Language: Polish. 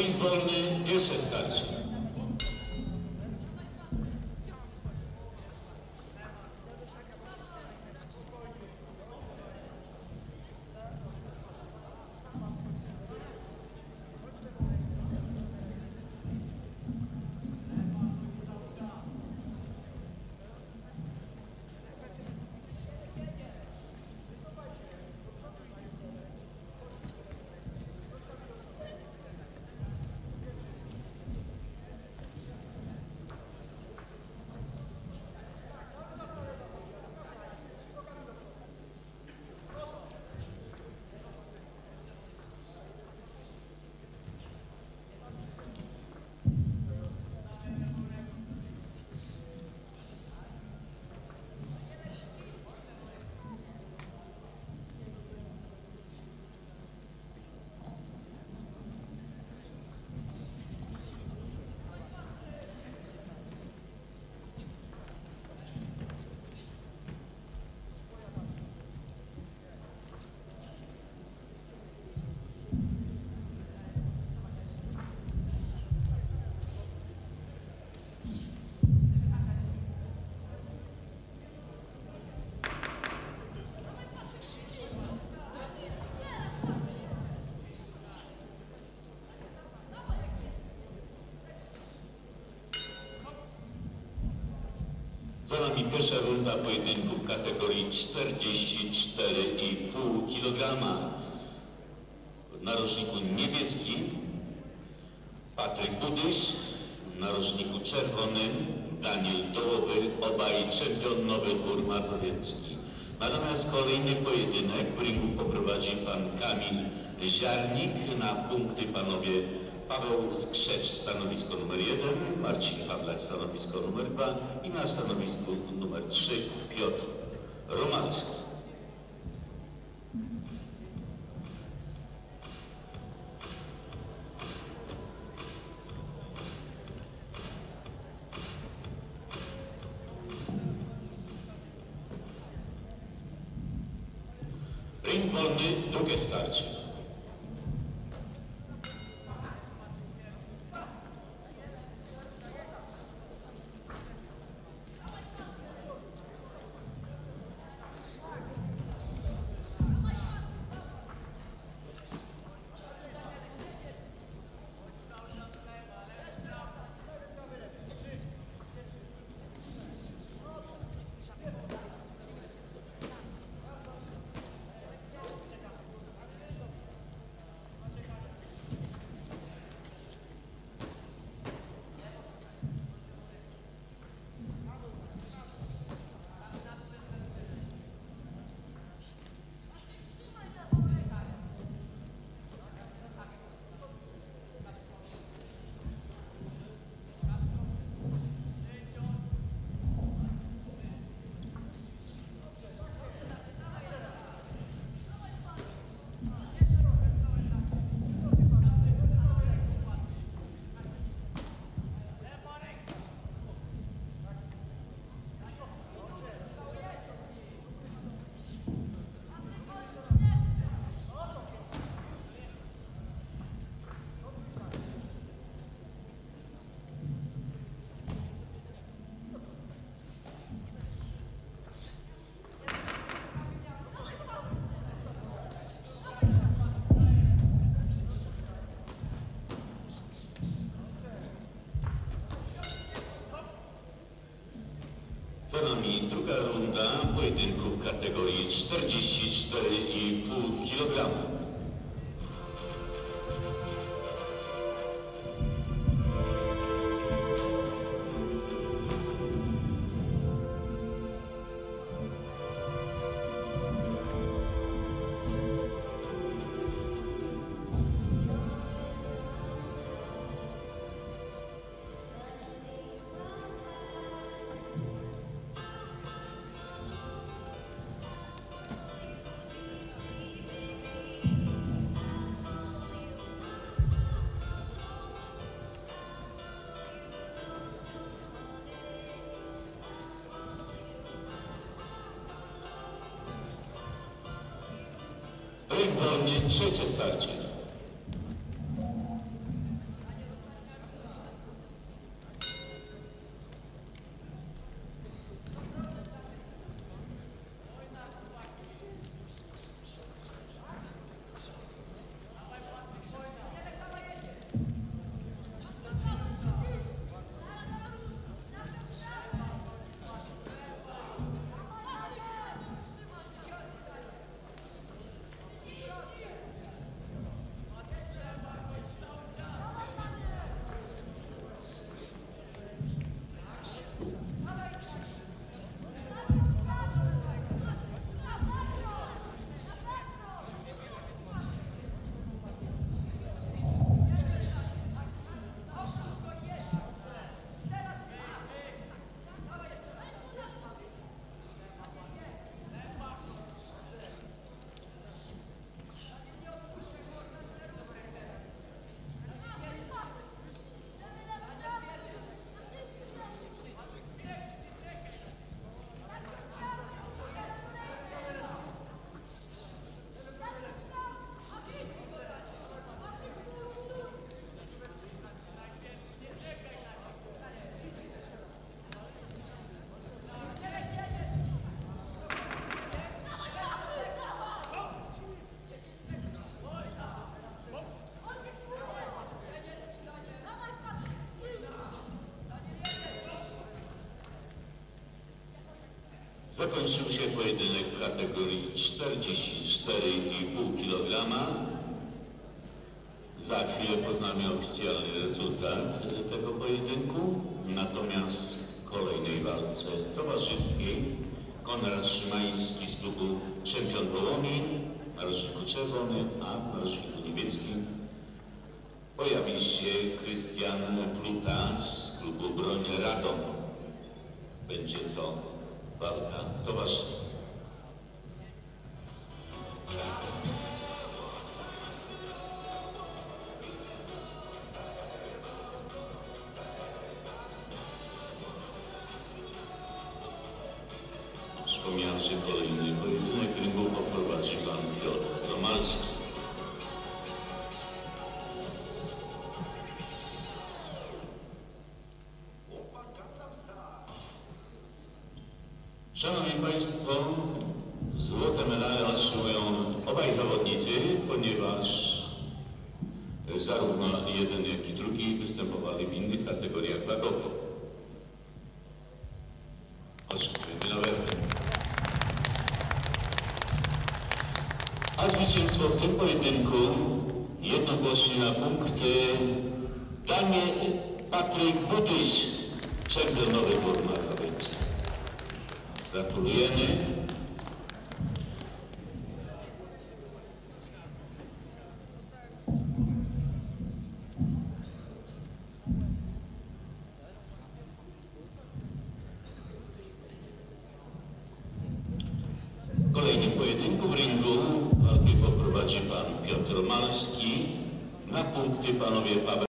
Ring wolny, pierwsze starcie. Za nami pierwsza runda pojedynku w kategorii 44,5 kg. W narożniku niebieskim Patryk Budysz, w narożniku czerwonym Daniel Dołowy, obaj czempion Nowy Bór Mazowiecki. Natomiast kolejny pojedynek w ringu poprowadzi pan Kamil Ziarnik. Na punkty panowie Paweł Skrzecz, stanowisko numer 1, Marcin Pawlak, stanowisko numer 2 i na stanowisku numer 3 Piotr Romański. Ring wolny, drugie starcie. Za nami druga runda pojedynku w kategorii 44,5 kg. Ring wolny, trzecie starcie. Zakończył się pojedynek w kategorii 44,5 kg. Za chwilę poznamy oficjalny rezultat tego pojedynku. Natomiast w kolejnej walce towarzyskiej Konrad Szymański z klubu Czempion Wołomin w narożniku czerwonym, a w narożniku niebieskim pojawi się Krystian Pluta z klubu Broń Radom. Będzie to walka towarzyska. Przypominam, że kolejny pojedynek ringu poprowadzi pan Piotr Romalski. Szanowni Państwo, złote medale otrzymują obaj zawodnicy, ponieważ zarówno jeden, jak i drugi występowali w innych kategoriach wagowych. Oczekujemy na werdykt. A zwycięstwo w tym pojedynku jednogłośnie na punkty Patryk Budyś, czempionowy Burmakowiec. Gratulujemy. W kolejnym pojedynku w ringu walkę poprowadzi pan Piotr Romalski. Na punkty panowie Paweł